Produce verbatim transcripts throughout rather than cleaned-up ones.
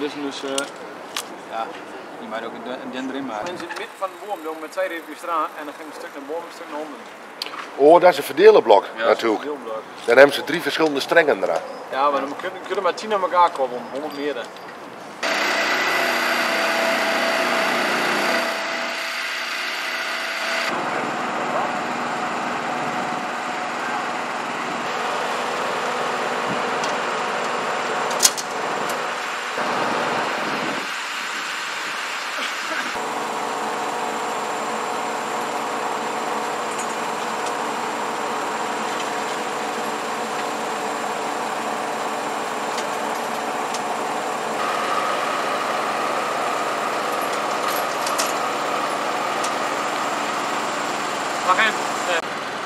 deze, dus uh, ja, die maakt ook een den erin maken. En zit midden van de boom doen met twee riviers eraan en dan ging een stuk naar boven, een stuk naar onder. Oh, dat is een verdelenblok ja, natuurlijk. Een verdeelblok. Dan hebben ze drie verschillende strengen eraan. Ja, maar dan kunnen, kunnen maar tien aan elkaar koppelen, honderd meter. Mag even. Ja.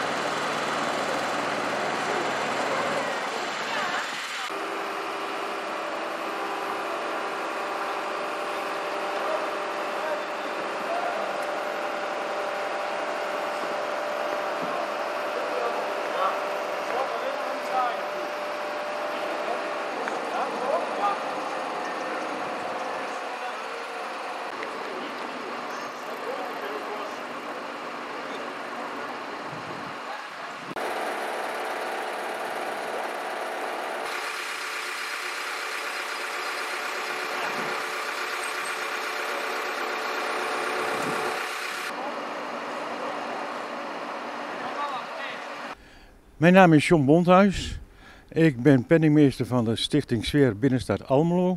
Mijn naam is John Bonthuis. Ik ben penningmeester van de Stichting Sfeer Binnenstad Almelo.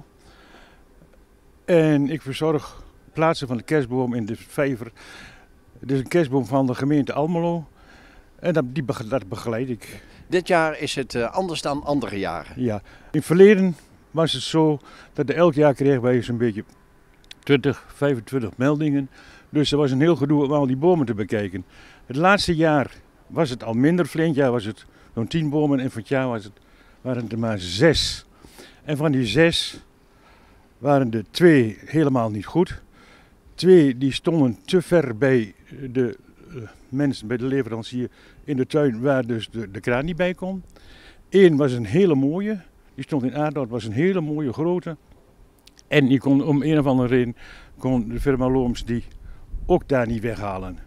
En ik verzorg plaatsen van de kerstboom in de vijver. Het is een kerstboom van de gemeente Almelo. En dat, die, dat begeleid ik. Dit jaar is het uh, anders dan andere jaren. Ja, in het verleden was het zo dat elk jaar kregen wij zo'n beetje twintig, vijfentwintig meldingen. Dus er was een heel gedoe om al die bomen te bekijken. Het laatste jaar was het al minder. Vorig jaar was het zo'n tien bomen en van het jaar was het, waren het er maar zes. En van die zes waren er twee helemaal niet goed. Twee die stonden te ver bij de uh, mensen, bij de leverancier in de tuin waar dus de, de kraan niet bij kon. Eén was een hele mooie, die stond in Aardhout, was een hele mooie grote. En die kon om een of andere reden, kon de firma Looms die ook daar niet weghalen.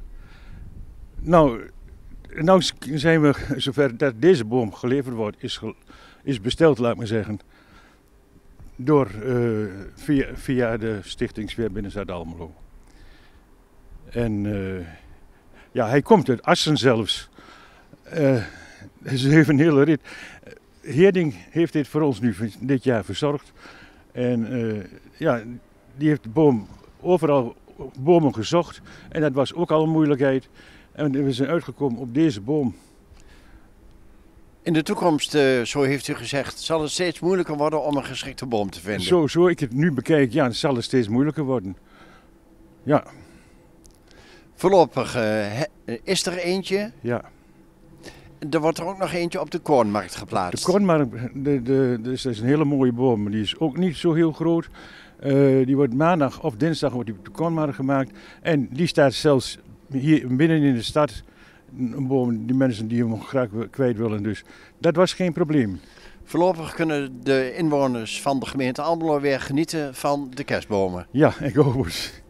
Nou, nou zijn we zover dat deze boom geleverd wordt, is, ge, is besteld, laat ik maar zeggen, door, uh, via, via de Stichting Sfeer Binnenstad Almelo. En uh, ja, hij komt uit Assen zelfs. Uh, ze heeft een hele rit. Heerding heeft dit voor ons nu dit jaar verzorgd. En uh, ja, die heeft de boom overal bomen gezocht. En dat was ook al een moeilijkheid. En we zijn uitgekomen op deze boom. In de toekomst, uh, zo heeft u gezegd, zal het steeds moeilijker worden om een geschikte boom te vinden? Zo, zo ik het nu bekijk, ja, het zal het steeds moeilijker worden. Ja. Voorlopig uh, is er eentje. Ja. Er wordt er ook nog eentje op de Koornmarkt geplaatst. De Koornmarkt, de, de, de, dat is een hele mooie boom. Die is ook niet zo heel groot. Uh, die wordt maandag of dinsdag wordt die op de Koornmarkt gemaakt. En die staat zelfs hier binnen in de stad. Een boom, die mensen die hem graag kwijt willen. Dus dat was geen probleem. Voorlopig kunnen de inwoners van de gemeente Almelo weer genieten van de kerstbomen. Ja, ik hoop het.